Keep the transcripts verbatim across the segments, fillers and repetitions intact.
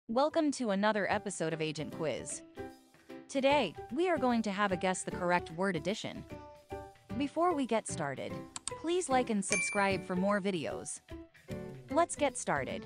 Welcome to another episode of Agent Quiz. Today, we are going to have a guess the correct word addition. Before we get started, please like and subscribe for more videos. Let's get started.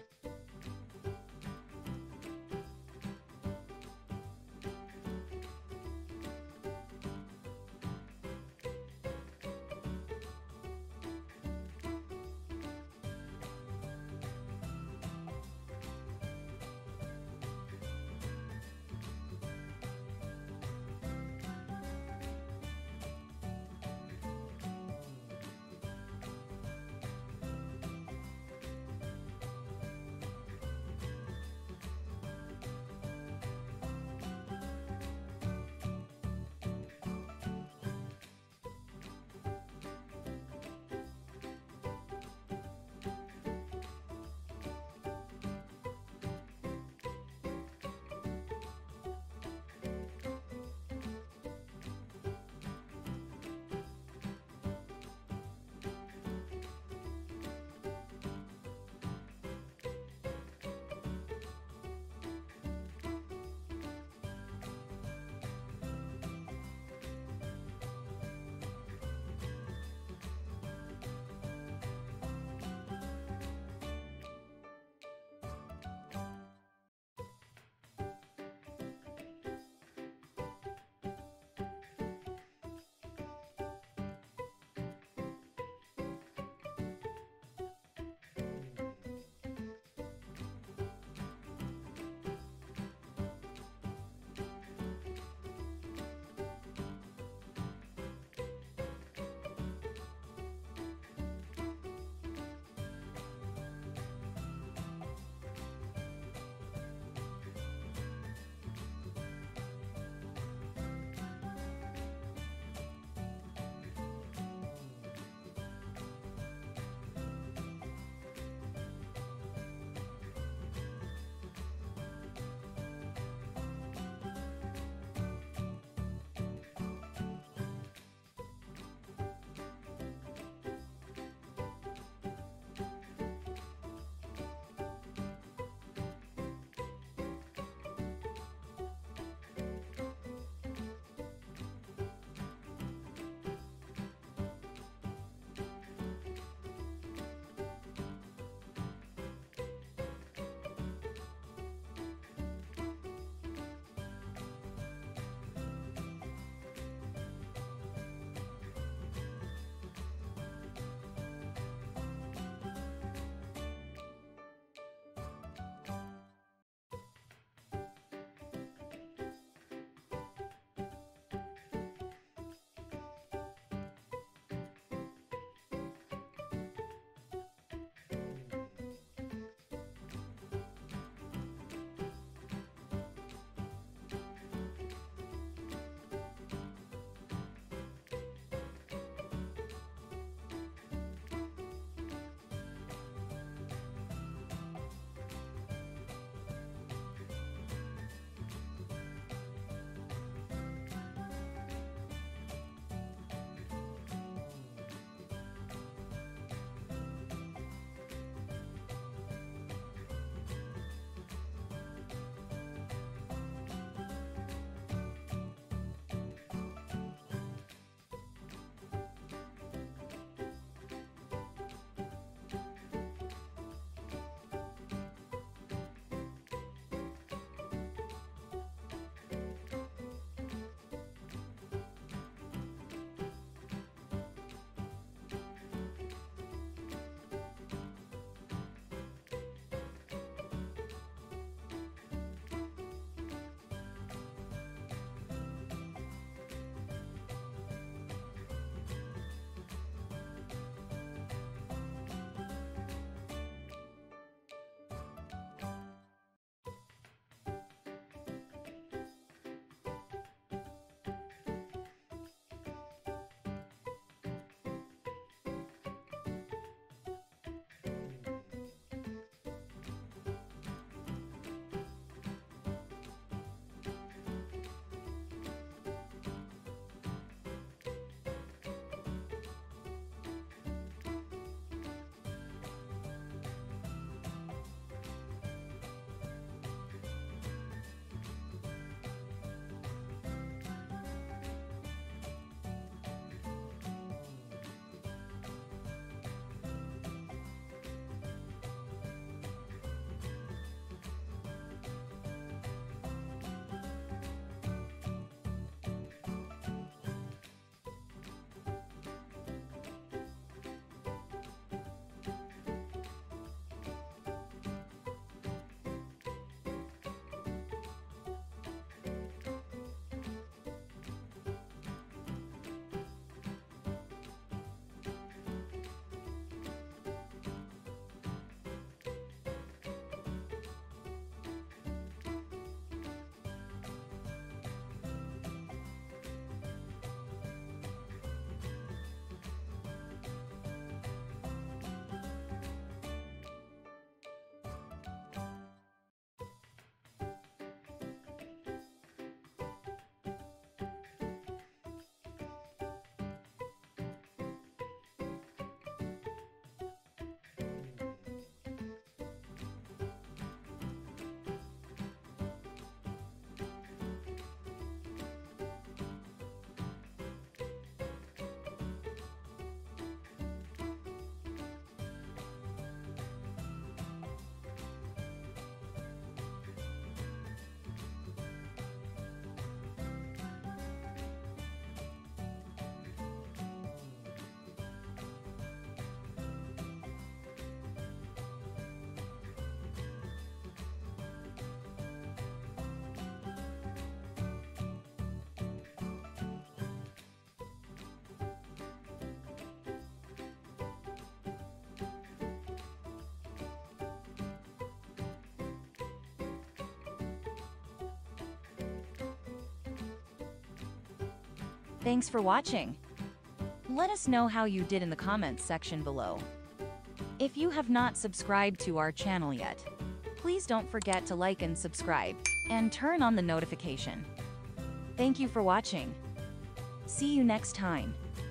Thanks for watching. Let us know how you did in the comments section below. If you have not subscribed to our channel yet, please don't forget to like and subscribe, and turn on the notification. Thank you for watching. See you next time.